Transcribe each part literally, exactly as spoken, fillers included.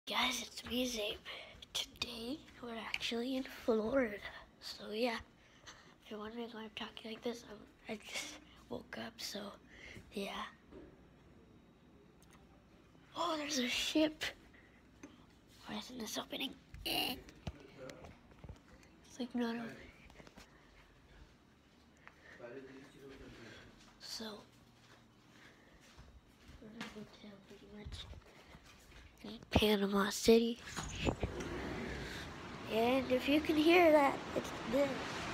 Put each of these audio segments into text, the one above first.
Guys, it's me, Zabe. Today, we're actually in Florida. So, yeah, if you're wondering why I'm talking like this, I'm, I just woke up, so, yeah. Oh, there's a ship. Why isn't this opening? It's like not opening. So, we're in a hotel pretty much in Panama City. And if you can hear that, it's this.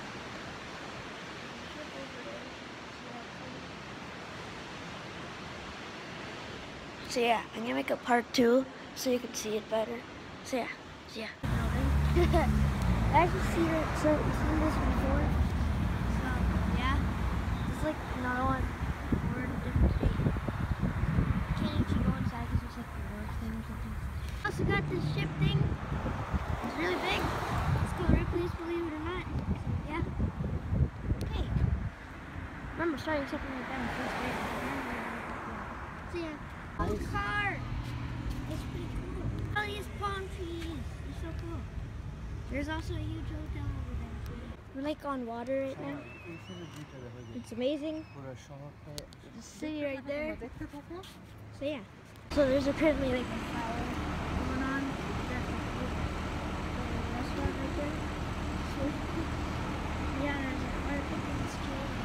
So yeah, I'm gonna make a part two so you can see it better. So yeah, so yeah. I actually see it, so you've seen this before. So yeah, it's like another one. We're in a different state. Can't actually go inside because it's like the worst thing or something. I also got this ship thing. It's really big. It's called Ripley's, believe it or not. So yeah. Hey, remember starting something like that in first grade. So yeah. Oh, car! It's pretty cool. All these palm trees. It's so cool. There's also a huge hotel over there. We're like on water right now. It's amazing. The city right there. So yeah. So there's apparently like a fire going on. There's a restaurant right there. So yeah, there's a fire pit in this cave.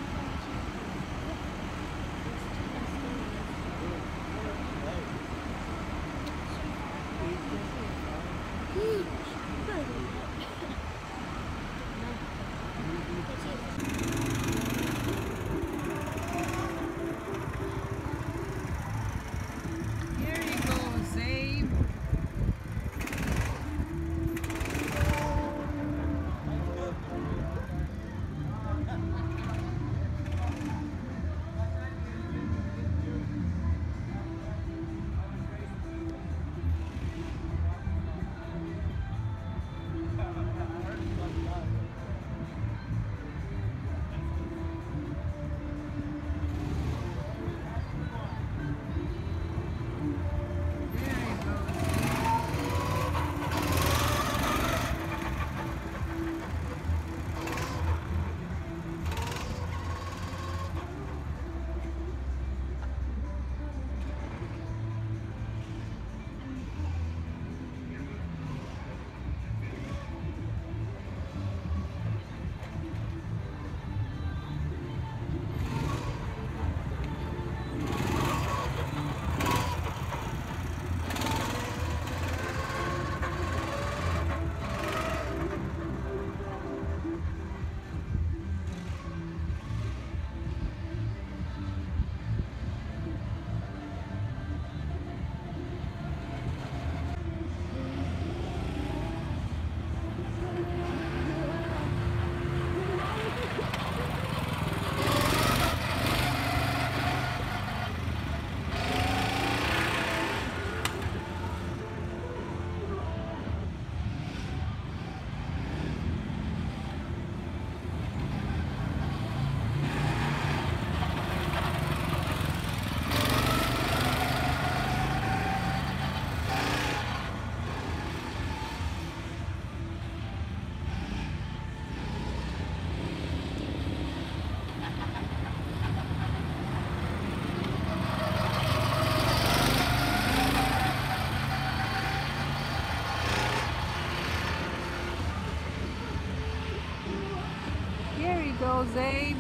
Here you go, Zabe.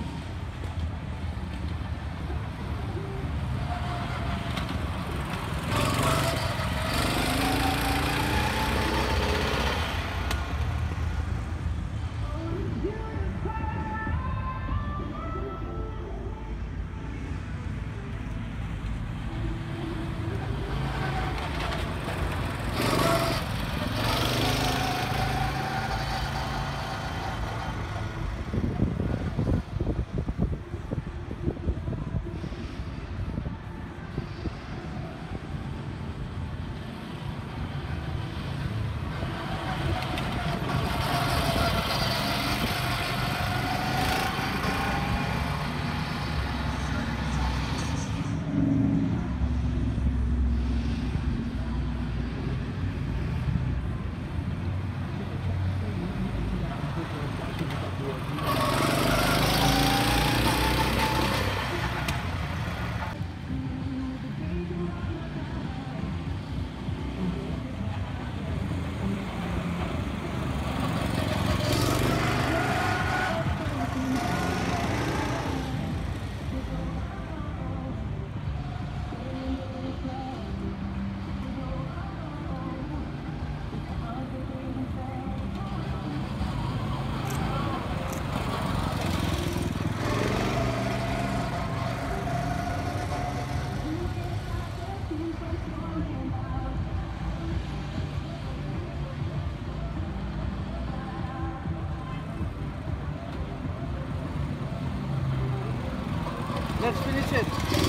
Let's finish it.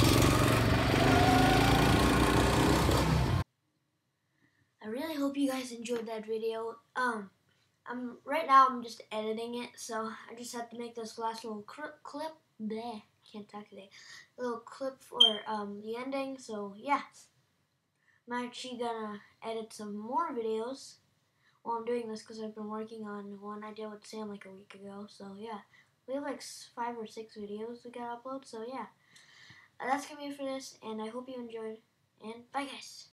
I really hope you guys enjoyed that video. Um, I'm right now I'm just editing it, so I just have to make this last little clip. Bleh, can't talk today. Little clip for um the ending. So yeah, I'm actually gonna edit some more videos while I'm doing this because I've been working on one I did with Sam like a week ago. So yeah, we have like five or six videos we gotta upload. So yeah, that's gonna be it for this, and I hope you enjoyed. And bye, guys.